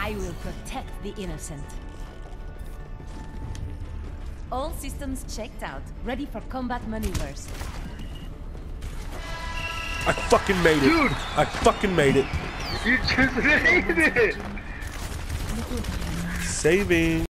I will protect the innocent. All systems checked out, ready for combat maneuvers. I fucking made it. Dude! I fucking made it. You just made it! Saving.